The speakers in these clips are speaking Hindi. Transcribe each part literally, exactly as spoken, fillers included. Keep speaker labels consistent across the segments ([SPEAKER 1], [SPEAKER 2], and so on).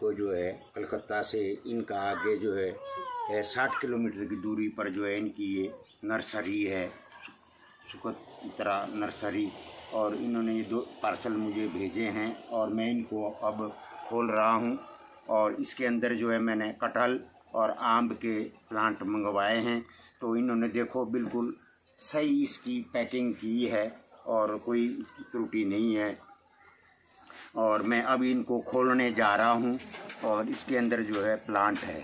[SPEAKER 1] इनको जो है कलकत्ता से इनका आगे जो है, है साठ किलोमीटर की दूरी पर जो है इनकी ये नर्सरी है, सुकतरा नर्सरी। और इन्होंने ये दो पार्सल मुझे भेजे हैं और मैं इनको अब खोल रहा हूँ। और इसके अंदर जो है मैंने कटहल और आम के प्लांट मंगवाए हैं। तो इन्होंने देखो बिल्कुल सही इसकी पैकिंग की है और कोई त्रुटि नहीं है। और मैं अब इनको खोलने जा रहा हूँ और इसके अंदर जो है प्लांट है।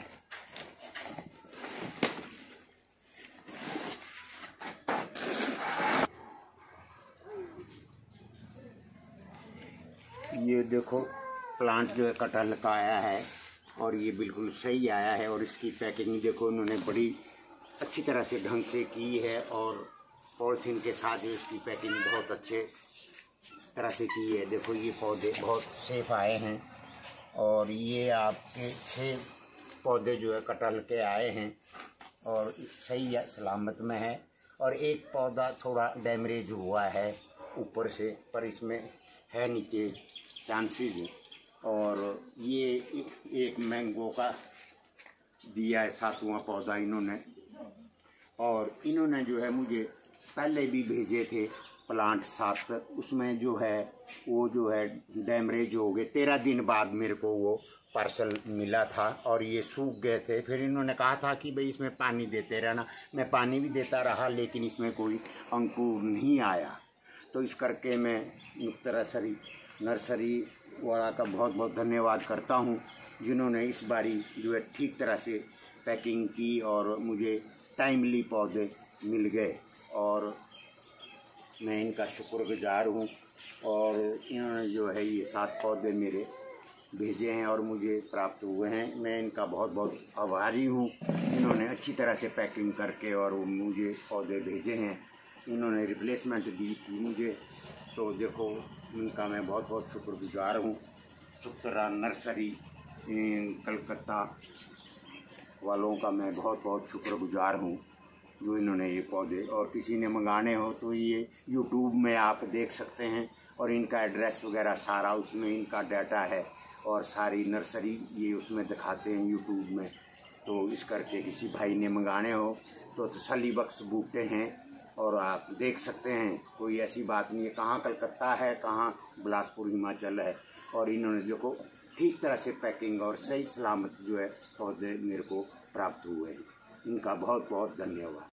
[SPEAKER 1] ये देखो प्लांट जो है कटहल का आया है और ये बिल्कुल सही आया है। और इसकी पैकिंग देखो इन्होंने बड़ी अच्छी तरह से ढंग से की है और पॉलिथीन के साथ इसकी पैकिंग बहुत अच्छे तरह से की है। देखो ये पौधे बहुत सेफ आए हैं और ये आपके छः पौधे जो है कटहल के आए हैं और सही सलामत में है। और एक पौधा थोड़ा डैमेज हुआ है ऊपर से, पर इसमें है नीचे चांसेस। और ये एक मैंगो का दिया है सातवां पौधा इन्होंने। और इन्होंने जो है मुझे पहले भी भेजे थे प्लांट सात, उसमें जो है वो जो है डैमेज हो गए। तेरह दिन बाद मेरे को वो पार्सल मिला था और ये सूख गए थे। फिर इन्होंने कहा था कि भाई इसमें पानी देते रहना। मैं पानी भी देता रहा लेकिन इसमें कोई अंकुर नहीं आया। तो इस करके मैं नर्सरी नर्सरी वाला का बहुत बहुत धन्यवाद करता हूँ जिन्होंने इस बारी जो है ठीक तरह से पैकिंग की और मुझे टाइमली पौधे मिल गए। और मैं इनका शुक्रगुजार हूँ। और इन्होंने जो है ये सात पौधे मेरे भेजे हैं और मुझे प्राप्त हुए हैं। मैं इनका बहुत बहुत आभारी हूँ। इन्होंने अच्छी तरह से पैकिंग करके और वो मुझे पौधे भेजे हैं। इन्होंने रिप्लेसमेंट दी थी मुझे। तो देखो इनका मैं बहुत बहुत शुक्रगुजार हूँ। सुकतरा नर्सरी कलकत्ता वालों का मैं बहुत बहुत शुक्रगुजार हूँ जो इन्होंने ये पौधे, और किसी ने मंगाने हो तो ये यूट्यूब में आप देख सकते हैं और इनका एड्रेस वगैरह सारा उसमें इनका डाटा है और सारी नर्सरी ये उसमें दिखाते हैं यूट्यूब में। तो इस करके किसी भाई ने मंगाने हो तो तसल्ली बख्श बूटे हैं और आप देख सकते हैं। कोई ऐसी बात नहीं है कहाँ कलकत्ता है कहाँ बिलासपुर हिमाचल है। और इन्होंने देखो ठीक तरह से पैकिंग और सही सलामत जो है पौधे मेरे को प्राप्त हुए हैं। इनका बहुत बहुत धन्यवाद।